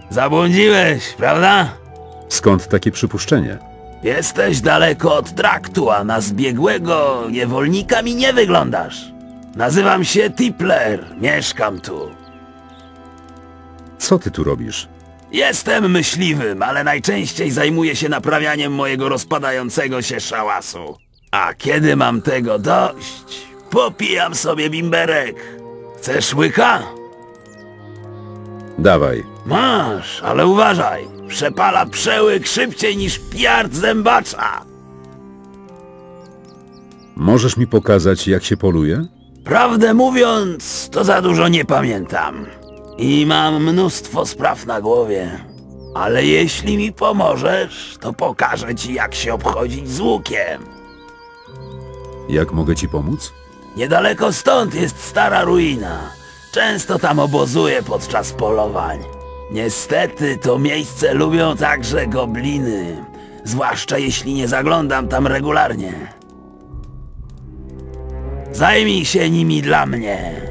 Zabłądziłeś, prawda? Skąd takie przypuszczenie? Jesteś daleko od traktu, a na zbiegłego niewolnika mi nie wyglądasz. Nazywam się Tipler, mieszkam tu. Co ty tu robisz? Jestem myśliwym, ale najczęściej zajmuję się naprawianiem mojego rozpadającego się szałasu. A kiedy mam tego dość, popijam sobie bimberek. Chcesz łyka? Dawaj. Masz, ale uważaj. Przepala przełyk szybciej niż piard zębacza. Możesz mi pokazać, jak się poluje? Prawdę mówiąc, to za dużo nie pamiętam. I mam mnóstwo spraw na głowie. Ale jeśli mi pomożesz, to pokażę ci, jak się obchodzić z łukiem. Jak mogę ci pomóc? Niedaleko stąd jest stara ruina. Często tam obozuję podczas polowań. Niestety to miejsce lubią także gobliny. Zwłaszcza jeśli nie zaglądam tam regularnie. Zajmij się nimi dla mnie.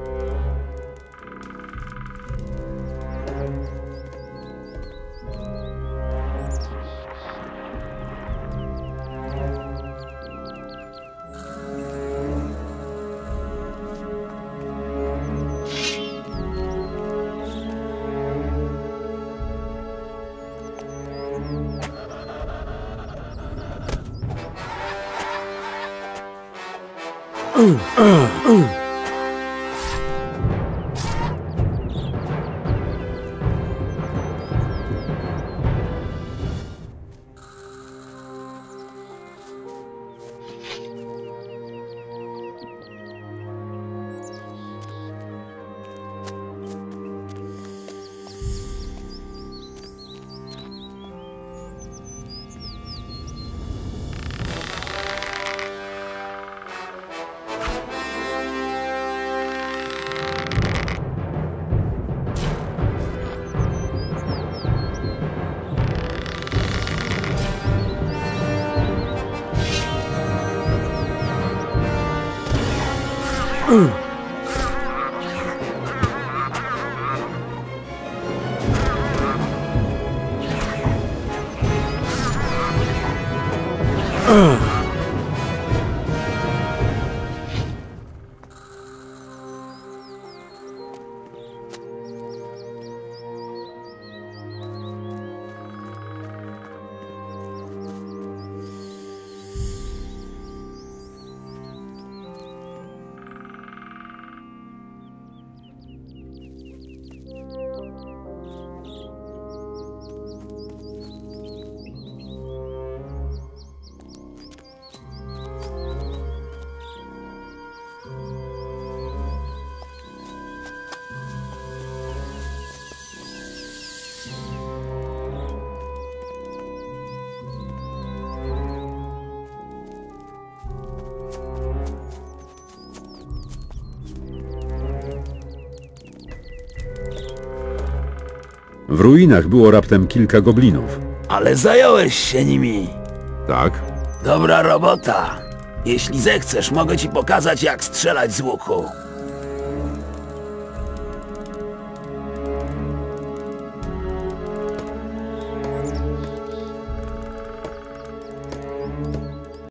W ruinach było raptem kilka goblinów. Ale zająłeś się nimi. Tak? Dobra robota. Jeśli zechcesz, mogę ci pokazać, jak strzelać z łuku.